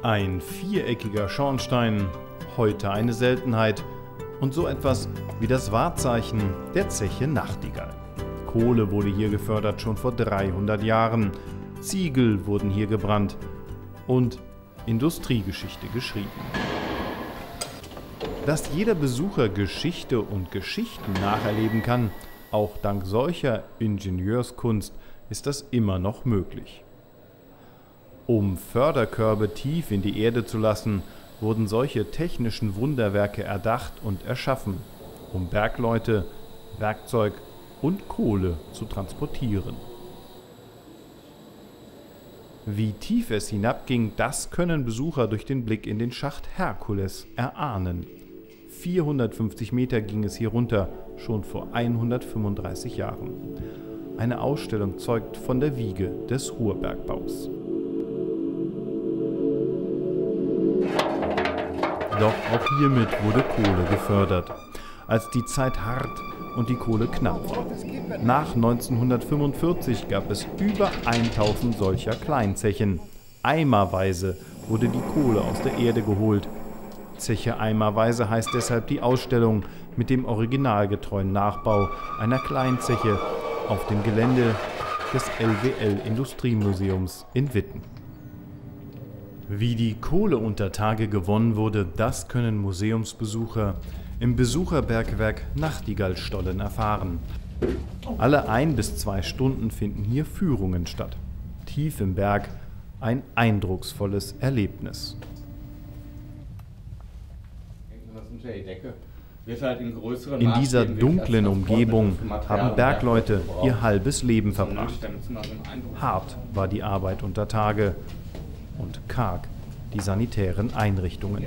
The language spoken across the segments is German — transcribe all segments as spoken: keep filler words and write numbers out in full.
Ein viereckiger Schornstein, heute eine Seltenheit, und so etwas wie das Wahrzeichen der Zeche Nachtigall. Kohle wurde hier gefördert schon vor dreihundert Jahren, Ziegel wurden hier gebrannt und Industriegeschichte geschrieben. Dass jeder Besucher Geschichte und Geschichten nacherleben kann, auch dank solcher Ingenieurskunst, ist das immer noch möglich. Um Förderkörbe tief in die Erde zu lassen, wurden solche technischen Wunderwerke erdacht und erschaffen, um Bergleute, Werkzeug und Kohle zu transportieren. Wie tief es hinabging, das können Besucher durch den Blick in den Schacht Herkules erahnen. vierhundertfünfzig Meter ging es hier runter, schon vor hundertfünfunddreißig Jahren. Eine Ausstellung zeugt von der Wiege des Ruhrbergbaus. Doch auch hiermit wurde Kohle gefördert. Als die Zeit hart und die Kohle knapp war. Nach neunzehnhundertfünfundvierzig gab es über tausend solcher Kleinzechen. Eimerweise wurde die Kohle aus der Erde geholt. Zeche Eimerweise heißt deshalb die Ausstellung mit dem originalgetreuen Nachbau einer Kleinzeche auf dem Gelände des L W L-Industriemuseums in Witten. Wie die Kohle unter Tage gewonnen wurde, das können Museumsbesucher im Besucherbergwerk Nachtigallstollen erfahren. Alle ein bis zwei Stunden finden hier Führungen statt. Tief im Berg ein eindrucksvolles Erlebnis. In dieser dunklen Umgebung haben Bergleute ihr halbes Leben verbracht. Hart war die Arbeit unter Tage und karg die sanitären Einrichtungen.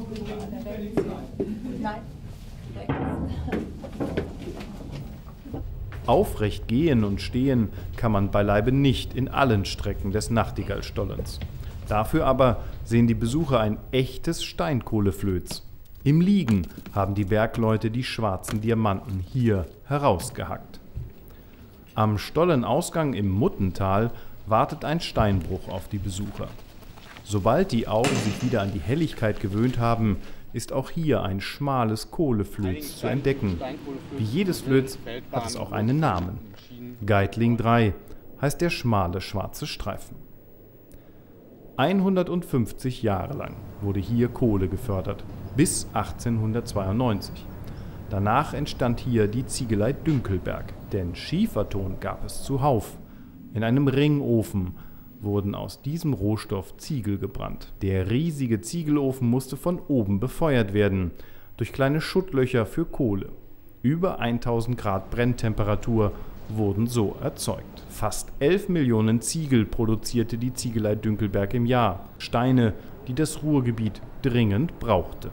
Aufrecht gehen und stehen kann man beileibe nicht in allen Strecken des Nachtigallstollens. Dafür aber sehen die Besucher ein echtes Steinkohleflöz. Im Liegen haben die Bergleute die schwarzen Diamanten hier herausgehackt. Am Stollenausgang im Muttental wartet ein Steinbruch auf die Besucher. Sobald die Augen sich wieder an die Helligkeit gewöhnt haben, ist auch hier ein schmales Kohleflöz zu entdecken. Wie jedes Flöz hat es auch einen Namen. Geitling drei heißt der schmale schwarze Streifen. hundertfünfzig Jahre lang wurde hier Kohle gefördert, bis achtzehnhundertzweiundneunzig. Danach entstand hier die Ziegelei Dünkelberg, denn Schieferton gab es zuhauf. In einem Ringofen wurden aus diesem Rohstoff Ziegel gebrannt. Der riesige Ziegelofen musste von oben befeuert werden, durch kleine Schuttlöcher für Kohle. Über tausend Grad Brenntemperatur wurden so erzeugt. Fast elf Millionen Ziegel produzierte die Ziegelei Dünkelberg im Jahr. Steine, die das Ruhrgebiet dringend brauchte.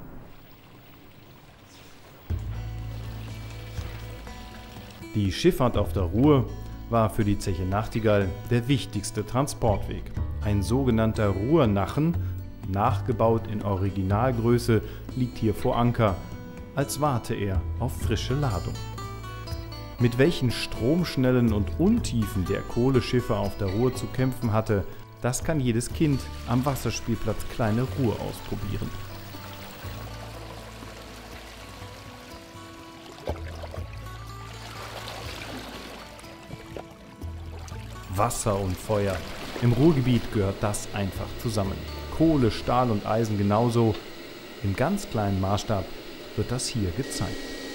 Die Schifffahrt auf der Ruhr war für die Zeche Nachtigall der wichtigste Transportweg. Ein sogenannter Ruhrnachen, nachgebaut in Originalgröße, liegt hier vor Anker, als warte er auf frische Ladung. Mit welchen Stromschnellen und Untiefen der Kohleschiffer auf der Ruhr zu kämpfen hatte, das kann jedes Kind am Wasserspielplatz Kleine Ruhr ausprobieren. Wasser und Feuer. Im Ruhrgebiet gehört das einfach zusammen. Kohle, Stahl und Eisen genauso. Im ganz kleinen Maßstab wird das hier gezeigt.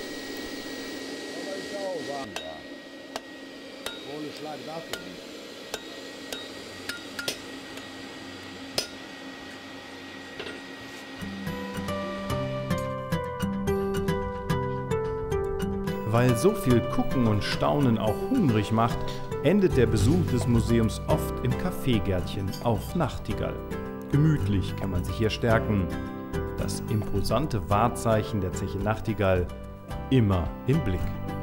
Weil so viel Gucken und Staunen auch hungrig macht, endet der Besuch des Museums oft im Kaffeegärtchen auf Nachtigall. Gemütlich kann man sich hier stärken. Das imposante Wahrzeichen der Zeche Nachtigall immer im Blick.